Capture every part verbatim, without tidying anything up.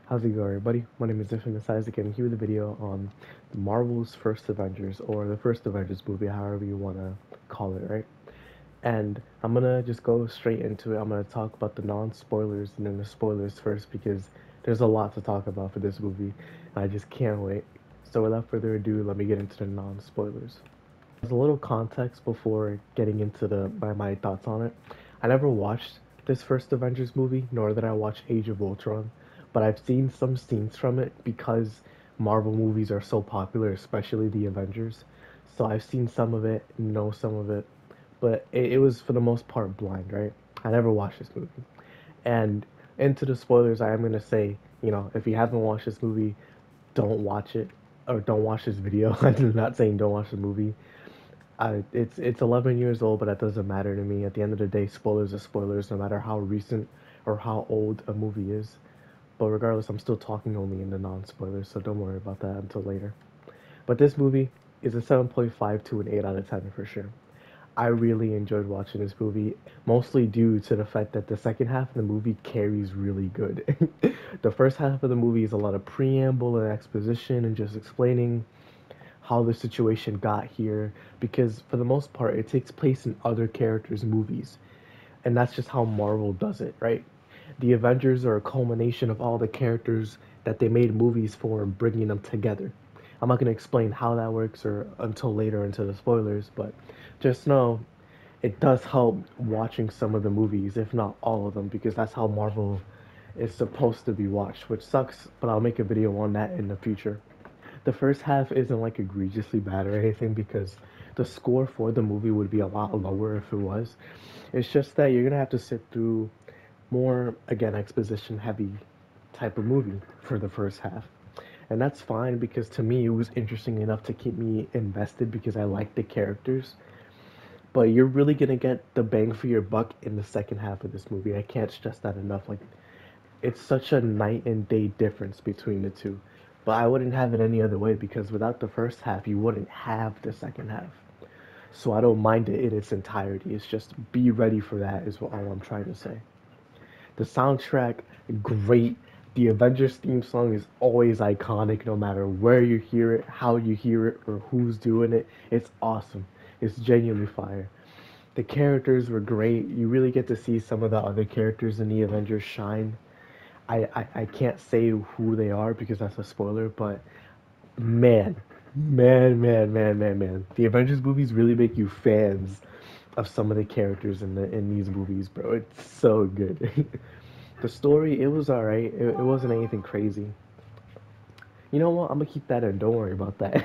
How's it going, everybody? My name is Infamous Isaac, and here with a video on Marvel's First Avengers, or the first Avengers movie, however you want to call it, right? And I'm gonna just go straight into it. I'm gonna talk about the non-spoilers and then the spoilers first because there's a lot to talk about for this movie, and I just can't wait. So without further ado, let me get into the non-spoilers. As a little context before getting into the my, my thoughts on it, I never watched this first Avengers movie, nor did I watch Age of Ultron, but I've seen some scenes from it because Marvel movies are so popular, especially the Avengers. So I've seen some of it, know some of it, but it, it was for the most part blind, right? I never watched this movie. And into the spoilers, I am gonna say, you know, if you haven't watched this movie, don't watch it or don't watch this video. I'm not saying don't watch the movie. I, it's it's eleven years old, but that doesn't matter to me. At the end of the day, spoilers are spoilers, no matter how recent or how old a movie is. But regardless, I'm still talking only in the non-spoilers, so don't worry about that until later. But this movie is a seven point five to an eight out of ten for sure. I really enjoyed watching this movie, mostly due to the fact that the second half of the movie carries really good. The first half of the movie is a lot of preamble and exposition and just explaining how the situation got here because for the most part it takes place in other characters' movies. And that's just how Marvel does it, right? The Avengers are a culmination of all the characters that they made movies for and bringing them together. I'm not going to explain how that works or until later into the spoilers, but just know it does help watching some of the movies, if not all of them, because that's how Marvel is supposed to be watched, which sucks, but I'll make a video on that in the future. The first half isn't like egregiously bad or anything because the score for the movie would be a lot lower if it was. It's just that you're gonna have to sit through more, again, exposition heavy type of movie for the first half. And that's fine because to me it was interesting enough to keep me invested because I like the characters. But you're really gonna get the bang for your buck in the second half of this movie. I can't stress that enough. Like, it's such a night and day difference between the two. But I wouldn't have it any other way because without the first half, you wouldn't have the second half. So I don't mind it in its entirety. It's just be ready for that, is what all I'm trying to say. The soundtrack, great. The Avengers theme song is always iconic no matter where you hear it, how you hear it, or who's doing it. It's awesome. It's genuinely fire. The characters were great. You really get to see some of the other characters in the Avengers shine. I, I, I can't say who they are because that's a spoiler, but man, man, man, man, man, man. The Avengers movies really make you fans of some of the characters in the in these movies, bro. It's so good. The story, it was alright. It, it wasn't anything crazy. You know what? I'm gonna keep that in. Don't worry about that.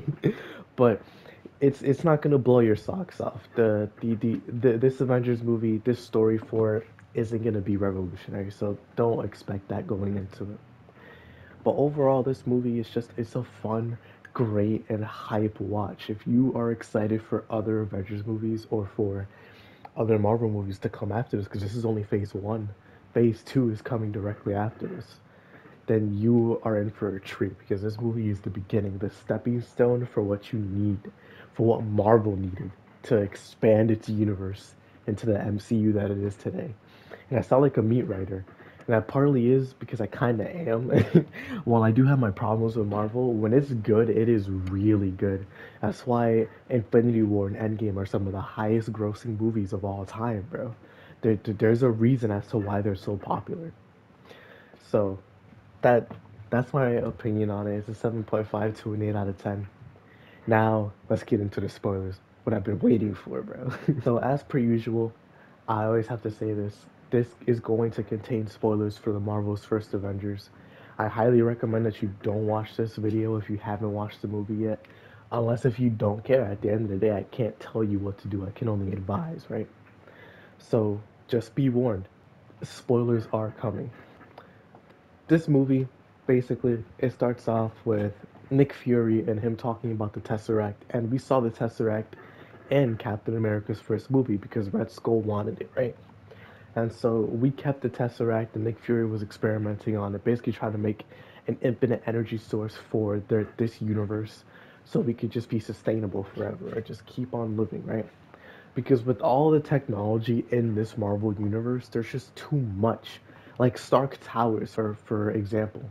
But it's it's not gonna blow your socks off. The the, the the this Avengers movie, this story for it isn't gonna be revolutionary. So don't expect that going into it. But overall, this movie is just it's a fun, great, and hype watch. If you are excited for other Avengers movies or for other Marvel movies to come after this, because this is only phase one, phase two is coming directly after this, then you are in for a treat because this movie is the beginning, the stepping stone for what you need, for what Marvel needed to expand its universe into the M C U that it is today. And I sound like a meat writer, and that partly is because I kind of am. While I do have my problems with Marvel, when it's good, it is really good. That's why Infinity War and Endgame are some of the highest grossing movies of all time, bro. There, there's a reason as to why they're so popular. So that that's my opinion on it. It's a seven point five to an eight out of ten. Now, let's get into the spoilers. What I've been waiting for, bro. So, as per usual, I always have to say this. This is going to contain spoilers for the Marvel's first Avengers. I highly recommend that you don't watch this video if you haven't watched the movie yet. Unless if you don't care. At the end of the day, I can't tell you what to do. I can only advise, right? So, just be warned. Spoilers are coming. This movie, basically, it starts off with Nick Fury and him talking about the Tesseract, and we saw the Tesseract in Captain America's first movie because Red Skull wanted it, right? And so we kept the Tesseract, and Nick Fury was experimenting on it, basically trying to make an infinite energy source for their, this universe so we could just be sustainable forever or just keep on living, right? Because with all the technology in this Marvel universe, there's just too much. Like Stark Towers, for for example,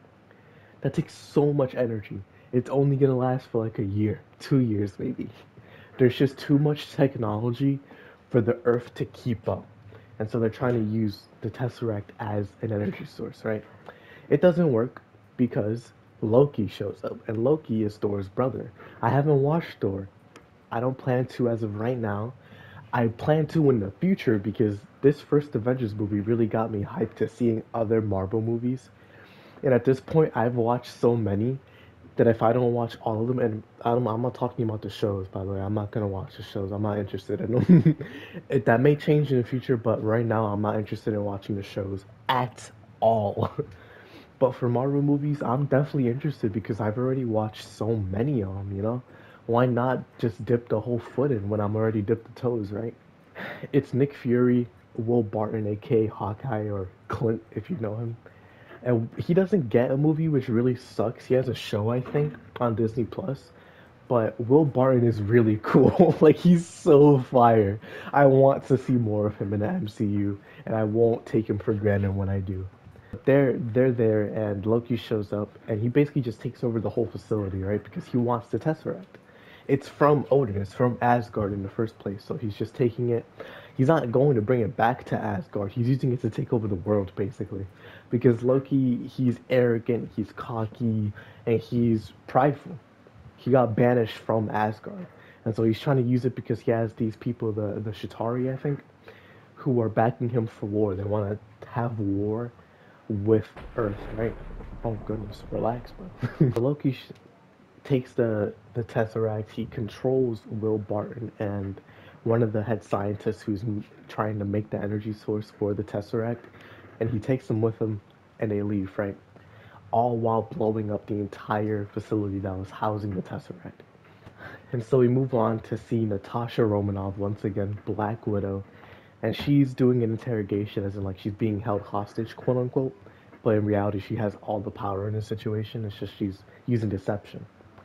that takes so much energy. It's only gonna last for like a year, two years maybe. There's just too much technology for the Earth to keep up, and so they're trying to use the Tesseract as an energy source, right? It doesn't work because Loki shows up, and Loki is Thor's brother. I haven't watched Thor. I don't plan to as of right now. I plan to in the future because this first Avengers movie really got me hyped to seeing other Marvel movies. And at this point, I've watched so many that if I don't watch all of them, and I'm, I'm not talking about the shows, by the way, I'm not gonna watch the shows. I'm not interested in them. it, that may change in the future, but right now, I'm not interested in watching the shows at all. But for Marvel movies, I'm definitely interested because I've already watched so many of them, you know? Why not just dip the whole foot in when I'm already dipped the toes, right? It's Nick Fury, Will Barton, aka Hawkeye, or Clint, if you know him. And he doesn't get a movie, which really sucks. He has a show, I think, on Disney Plus. But Will Barton is really cool. like he's so fire. I want to see more of him in the M C U, and I won't take him for granted when I do. They're they're there, and Loki shows up, and he basically just takes over the whole facility, right? Because he wants the Tesseract. It's from Odin. It's from Asgard in the first place, so he's just taking it. He's not going to bring it back to Asgard. He's using it to take over the world, basically. Because Loki, he's arrogant, he's cocky, and he's prideful. He got banished from Asgard, and so he's trying to use it because he has these people, the the Chitauri, I think, who are backing him for war. They want to have war with Earth, right? Oh goodness, relax, bro. Loki sh- takes the the Tesseract. He controls Will Barton and one of the head scientists who's m- trying to make the energy source for the Tesseract, and he takes them with him, and they leave, right? All while blowing up the entire facility that was housing the Tesseract. And so we move on to see Natasha Romanoff once again, Black Widow, and she's doing an interrogation, as in like she's being held hostage, quote unquote. But in reality, she has all the power in the situation. It's just she's using deception.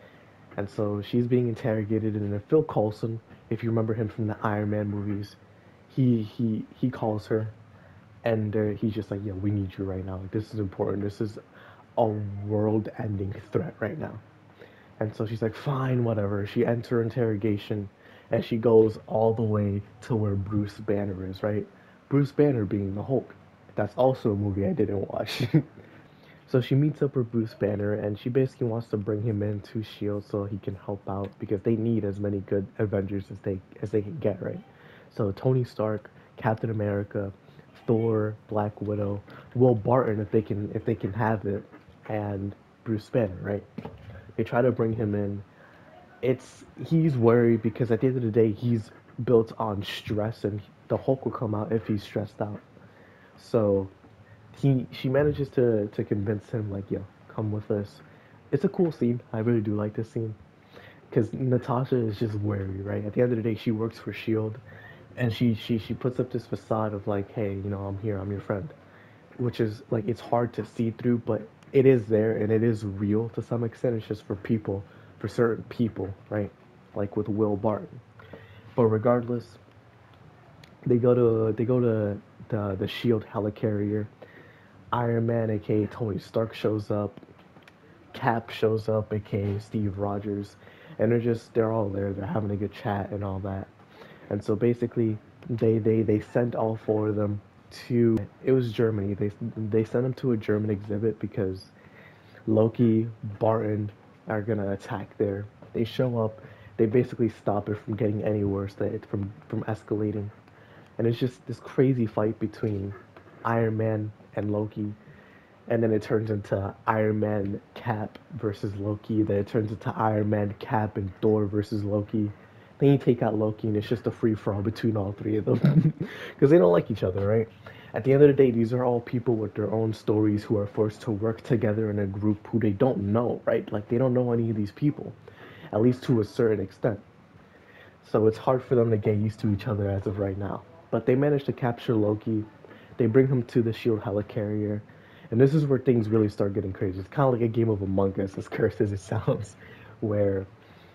And so she's being interrogated, and then Phil Coulson, if you remember him from the Iron Man movies, he he he calls her, and uh, he's just like, "Yeah, we need you right now. Like, this is important. This is a world-ending threat right now." And so she's like, "Fine, whatever." She ends her interrogation, and she goes all the way to where Bruce Banner is, right? Bruce Banner being the Hulk. That's also a movie I didn't watch. So she meets up with Bruce Banner, and she basically wants to bring him into Shield so he can help out because they need as many good Avengers as they as they can get, right? So Tony Stark, Captain America, Thor, Black Widow, Will Barton if they can if they can have it, and Bruce Banner, right? They try to bring him in. It's he's worried because at the end of the day he's built on stress, and the Hulk will come out if he's stressed out. So he she manages to to convince him like, yo, come with us. It's a cool scene. I really do like this scene because Natasha is just wary, right? At the end of the day, she works for Shield, and she she she puts up this facade of like, hey, you know, I'm here, I'm your friend, which is like it's hard to see through, but it is there and it is real to some extent. It's just for people, for certain people, right? Like with Will Barton. But regardless, they go to they go to the the Shield helicarrier. Iron Man, aka Tony Stark, shows up. Cap shows up, aka Steve Rogers, and they're just they're all there. They're having a good chat and all that. And so basically, they they they sent all four of them to it was Germany. They they sent them to a German exhibit because Loki, Barton are gonna attack there. They show up. They basically stop it from getting any worse. That from from escalating, and it's just this crazy fight between Iron Man and Loki, and then it turns into Iron Man Cap versus Loki. Then it turns into Iron Man Cap and Thor versus Loki. Then you take out Loki, and it's just a free for all between all three of them because they don't like each other, right? At the end of the day, these are all people with their own stories who are forced to work together in a group who they don't know, right? Like they don't know any of these people, at least to a certain extent. So it's hard for them to get used to each other as of right now. But they manage to capture Loki. They bring him to the Shield helicarrier. And this is where things really start getting crazy. It's kind of like a game of Among Us, as cursed as it sounds, where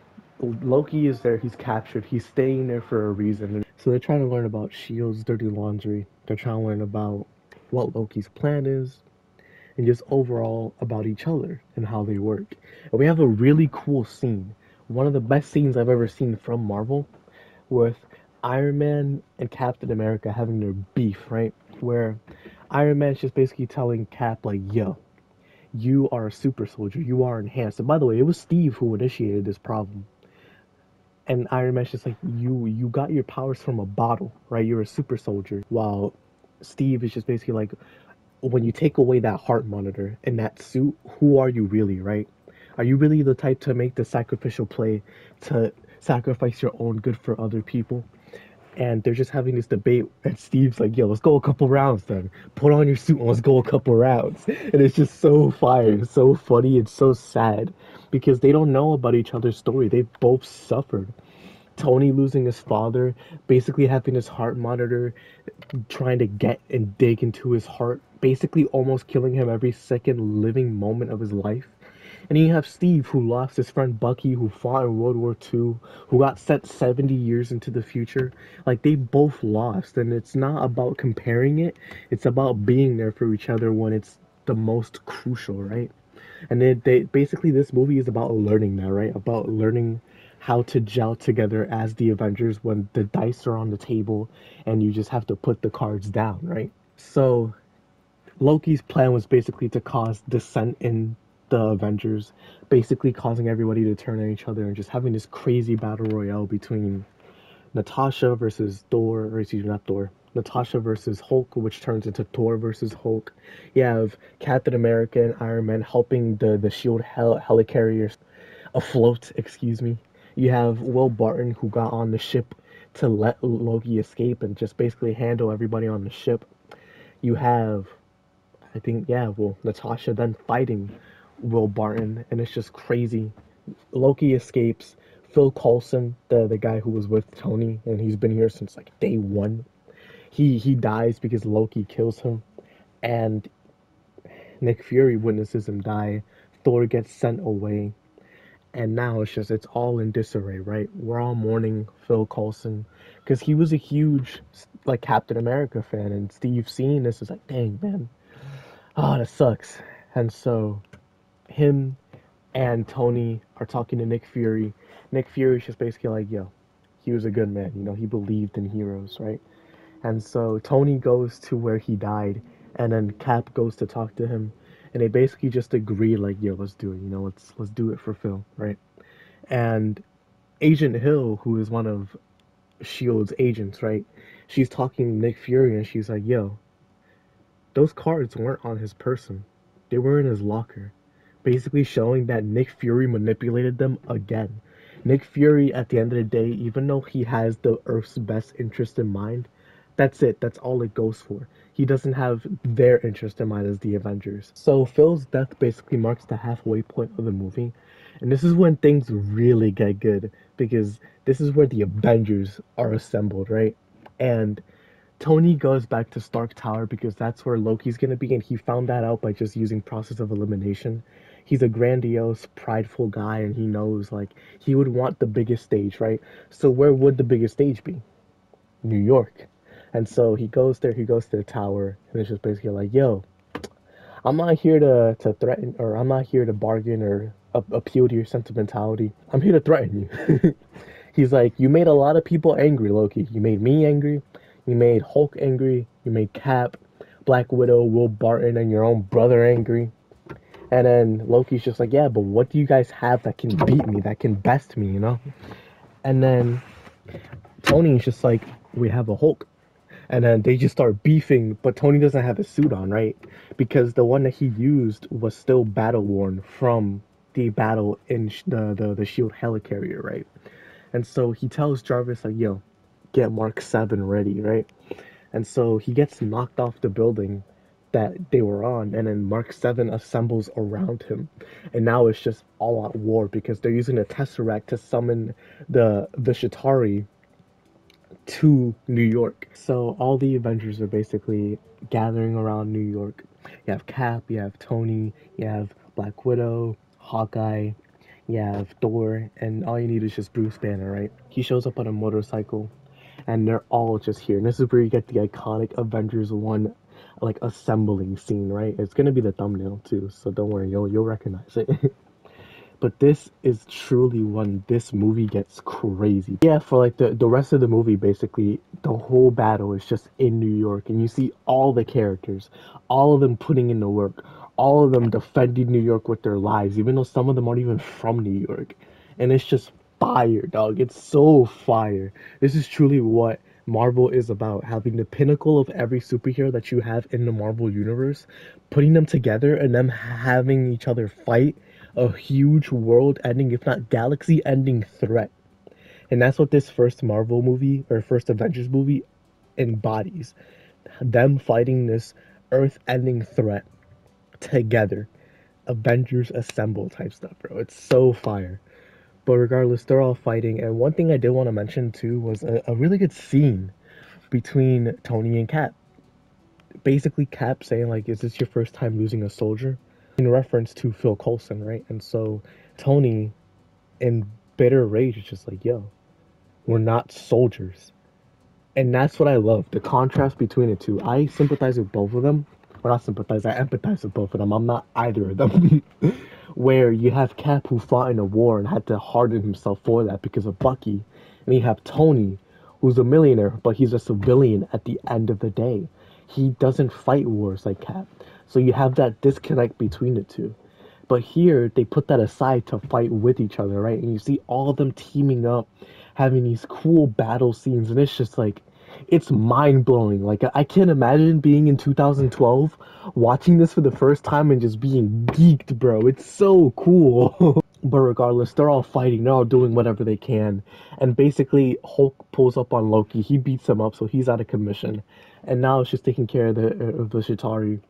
Loki is there, he's captured, he's staying there for a reason. So they're trying to learn about Shield's dirty laundry. They're trying to learn about what Loki's plan is, and just overall about each other and how they work. And we have a really cool scene, one of the best scenes I've ever seen from Marvel, with Iron Man and Captain America having their beef, right? Where Iron Man's just basically telling Cap, like, yo, you are a super soldier, you are enhanced. And by the way, it was Steve who initiated this problem. And Iron Man's just like, you you got your powers from a bottle, right? You're a super soldier. While Steve is just basically like, when you take away that heart monitor and that suit, who are you really, right? Are you really the type to make the sacrificial play to sacrifice your own good for other people? And they're just having this debate, and Steve's like, yo, let's go a couple rounds then. Put on your suit and let's go a couple rounds. And it's just so fire, it's so funny, it's so sad because they don't know about each other's story. They both suffered. Tony losing his father, basically having his heart monitor, trying to get and dig into his heart, basically almost killing him every second living moment of his life. And then you have Steve, who lost his friend Bucky, who fought in World War Two, who got sent seventy years into the future. Like, they both lost, and it's not about comparing it, it's about being there for each other when it's the most crucial, right? And they, they basically, this movie is about learning that, right? About learning how to gel together as the Avengers when the dice are on the table and you just have to put the cards down, right? So Loki's plan was basically to cause dissent in the Avengers, basically causing everybody to turn on each other and just having this crazy battle royale between Natasha versus Thor, or excuse me, not Thor, Natasha versus Hulk, which turns into Thor versus Hulk. You have Captain America and Iron Man helping the, the shield hel- helicarriers afloat, excuse me. You have Will Barton, who got on the ship to let Loki escape and just basically handle everybody on the ship. You have, I think, yeah, well, Natasha then fighting Will Barton, and it's just crazy. Loki escapes. Phil Coulson, the the guy who was with Tony, and he's been here since like day one. He he dies because Loki kills him, and Nick Fury witnesses him die. Thor gets sent away, and now it's just it's all in disarray, right? We're all mourning Phil Coulson because he was a huge like Captain America fan, and Steve seeing this is like, dang man, ah, oh, that sucks. And so him and Tony are talking to Nick Fury. Nick Fury's just basically like, yo, he was a good man, you know, he believed in heroes, right? And so Tony goes to where he died, and then Cap goes to talk to him, and they basically just agree, like, yo, let's do it, you know, let's let's do it for Phil, right? And Agent Hill, who is one of Shield's agents, right? She's talking to Nick Fury, and she's like, yo, those cards weren't on his person, they were in his locker, basically showing that Nick Fury manipulated them again. Nick Fury, at the end of the day, even though he has the Earth's best interest in mind, that's it. That's all it goes for. He doesn't have their interest in mind as the Avengers. So Phil's death basically marks the halfway point of the movie. And this is when things really get good, because this is where the Avengers are assembled, right? And Tony goes back to Stark Tower because that's where Loki's gonna be, and he found that out by just using process of elimination. He's a grandiose, prideful guy, and he knows like he would want the biggest stage, right? So where would the biggest stage be? New York. And so he goes there, he goes to the tower, and it's just basically like, yo, I'm not here to, to threaten, or I'm not here to bargain or a- appeal to your sentimentality. I'm here to threaten you. He's like, you made a lot of people angry, Loki. You made me angry. You made Hulk angry. You made Cap, Black Widow, Will Barton, and your own brother angry. And then Loki's just like, yeah, but what do you guys have that can beat me, that can best me, you know? And then Tony's just like, we have a Hulk. And then they just start beefing, but Tony doesn't have a suit on, right? Because the one that he used was still battle worn from the battle in the, the, the shield helicarrier, right? And so he tells Jarvis, like, yo, get Mark seven ready, right? And so he gets knocked off the building that they were on, and then Mark seven assembles around him. And now it's just all out war because they're using the Tesseract to summon the the Chitauri to New York. So all the Avengers are basically gathering around New York. You have Cap, you have Tony, you have Black Widow, Hawkeye, you have Thor, and all you need is just Bruce Banner, right? He shows up on a motorcycle, and they're all just here. And this is where you get the iconic Avengers one like assembling scene, right? It's gonna be the thumbnail too, so don't worry, you'll you'll recognize it. But this is truly when this movie gets crazy. Yeah, for like the, the rest of the movie, basically, the whole battle is just in New York, and you see all the characters, all of them putting in the work, all of them defending New York with their lives, even though some of them aren't even from New York. And it's just fire, dog. It's so fire. This is truly what Marvel is about, having the pinnacle of every superhero that you have in the Marvel universe, putting them together and them having each other fight a huge world-ending, if not galaxy-ending threat. And that's what this first Marvel movie or first Avengers movie embodies. Them fighting this earth-ending threat together. Avengers Assemble type stuff, bro. It's so fire. But regardless, they're all fighting. And one thing I did want to mention too was a, a really good scene between Tony and Cap. Basically, Cap saying like, "Is this your first time losing a soldier?" In reference to Phil Coulson, right? And so Tony, in bitter rage, is just like, "Yo, we're not soldiers." And that's what I love, the contrast between the two. I sympathize with both of them. Well, not sympathize, I empathize with both of them. I'm not either of them. Where you have Cap, who fought in a war and had to harden himself for that because of Bucky. And you have Tony, who's a millionaire, but he's a civilian at the end of the day. He doesn't fight wars like Cap. So you have that disconnect between the two. But here, they put that aside to fight with each other, right? And you see all of them teaming up, having these cool battle scenes, and it's just like, it's mind blowing. Like, I can't imagine being in two thousand twelve, watching this for the first time and just being geeked, bro. It's so cool. But regardless, they're all fighting, they're all doing whatever they can. And basically, Hulk pulls up on Loki, he beats him up, so he's out of commission. And now it's just taking care of the, of the Chitauri.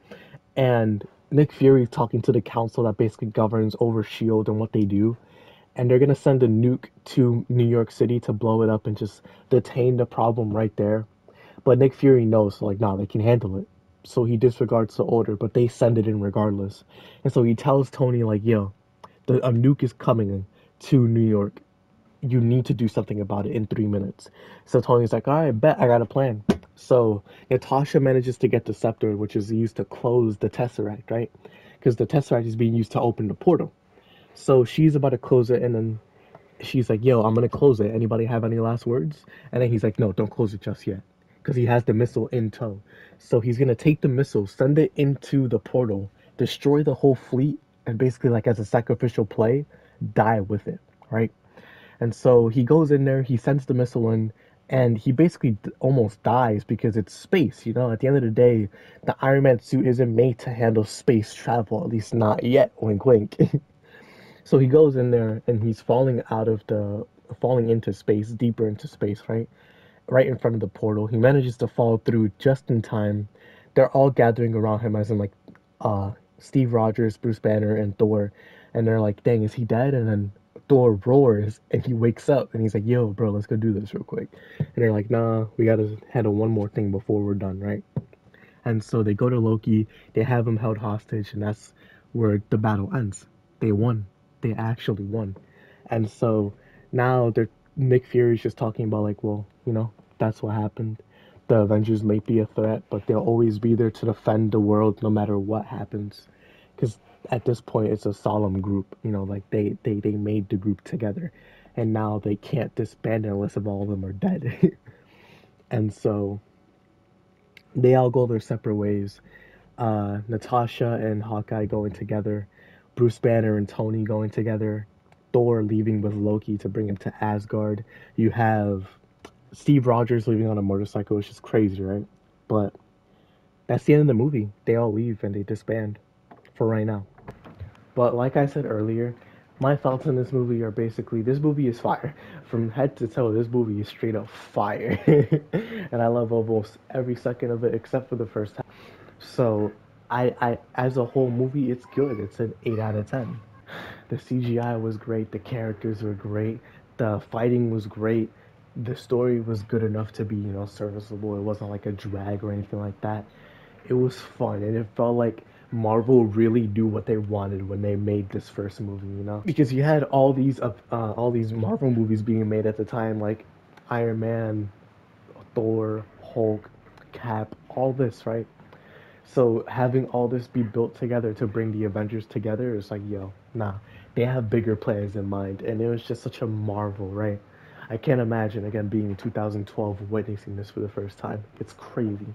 And Nick Fury's talking to the council that basically governs over S H I E L D and what they do. And they're going to send a nuke to New York City to blow it up and just detain the problem right there. But Nick Fury knows, so like, nah, they can handle it. So he disregards the order, but they send it in regardless. And so he tells Tony, like, yo, the, a nuke is coming to New York. You need to do something about it in three minutes. So Tony's like, all right, bet, I got a plan. So Natasha manages to get the scepter, which is used to close the Tesseract, right? Because the Tesseract is being used to open the portal. So she's about to close it, and then she's like, yo, I'm going to close it. Anybody have any last words? And then he's like, no, don't close it just yet. Because he has the missile in tow. So he's going to take the missile, send it into the portal, destroy the whole fleet, and basically, like, as a sacrificial play, die with it, right? And so he goes in there, he sends the missile in, and he basically d- almost dies because it's space, you know? At the end of the day, the Iron Man suit isn't made to handle space travel, at least not yet, wink wink. So he goes in there and he's falling out of the, falling into space, deeper into space, right? Right in front of the portal. He manages to fall through just in time. They're all gathering around him, as in like uh, Steve Rogers, Bruce Banner, and Thor. And they're like, dang, is he dead? And then Thor roars and he wakes up and he's like, yo, bro, let's go do this real quick. And they're like, nah, we gotta handle one more thing before we're done, right? And so they go to Loki, they have him held hostage, and that's where the battle ends. They won. They actually won. And so now they're Nick Fury's just talking about like, well, you know, that's what happened. The Avengers may be a threat, but they'll always be there to defend the world no matter what happens. Because at this point, it's a solemn group. You know, like they, they, they made the group together. And now they can't disband it unless if all of them are dead. And so they all go their separate ways. Uh, Natasha and Hawkeye going together. Bruce Banner and Tony going together. Thor leaving with Loki to bring him to Asgard. You have Steve Rogers leaving on a motorcycle, which is crazy, right? But that's the end of the movie. They all leave and they disband for right now. But like I said earlier, my thoughts on this movie are basically, this movie is fire. From head to toe, this movie is straight up fire. And I love almost every second of it except for the first half. So I, I, as a whole movie, it's good. It's an eight out of ten. The C G I was great. The characters were great. The fighting was great. The story was good enough to be, you know, serviceable. It wasn't like a drag or anything like that. It was fun, and it felt like Marvel really knew what they wanted when they made this first movie, you know? Because you had all these uh, uh, all these Marvel movies being made at the time, like Iron Man, Thor, Hulk, Cap, all this, right? So having all this be built together to bring the Avengers together is like, yo, nah, they have bigger plans in mind, and it was just such a marvel, right? I can't imagine again being in two thousand twelve witnessing this for the first time. It's crazy.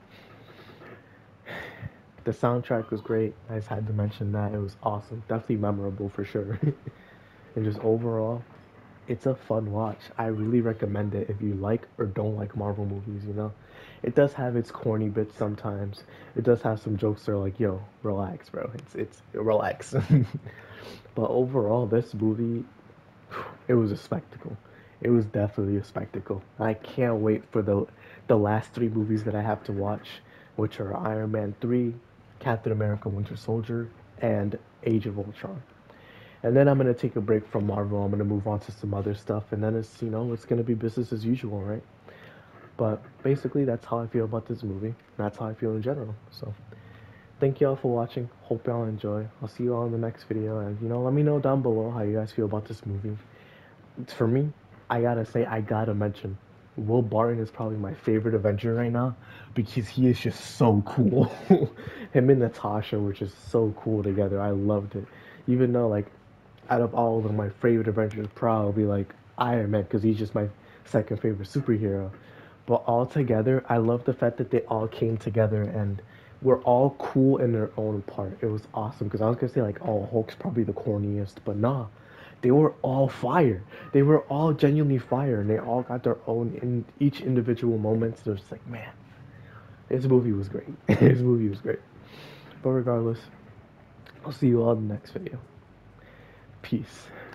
The soundtrack was great. I just had to mention that it was awesome, definitely memorable for sure. And just overall, it's a fun watch. I really recommend it if you like or don't like Marvel movies, you know? It does have its corny bits sometimes. It does have some jokes that are like, yo, relax, bro. It's it's relax. But overall, this movie, it was a spectacle. It was definitely a spectacle. I can't wait for the the last three movies that I have to watch, which are Iron Man three, Captain America Winter Soldier, and Age of Ultron. And then I'm gonna take a break from Marvel. I'm gonna move on to some other stuff, and then it's you know it's gonna be business as usual, right? But basically, that's how I feel about this movie. That's how I feel in general. So thank y'all for watching. Hope y'all enjoy. I'll see you all in the next video, and you know let me know down below how you guys feel about this movie. For me, I gotta say I gotta mention Will Barton is probably my favorite Avenger right now because he is just so cool. Him and Natasha were just so cool together. I loved it. Even though like out of all of them, my favorite Avenger is probably like Iron Man because he's just my second favorite superhero. But all together, I love the fact that they all came together and were all cool in their own part. It was awesome because I was gonna say like, oh, Hulk's probably the corniest, but nah, they were all fire. They were all genuinely fire, and they all got their own in each individual moments. They're just like, man, this movie was great. This movie was great. But regardless, I'll see you all in the next video. Peace.